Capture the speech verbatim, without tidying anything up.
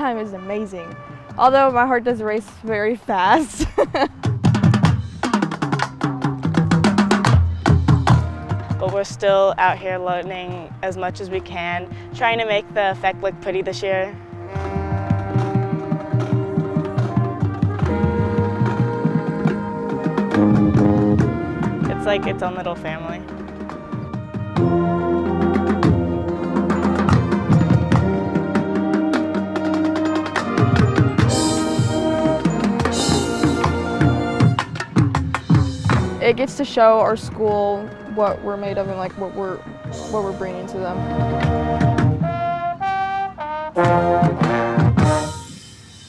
time is amazing. Although my heart does race very fast. But we're still out here learning as much as we can, trying to make the effect look pretty this year. It's like its own little family. It gets to show our school what we're made of and like what we're what we're bringing to them.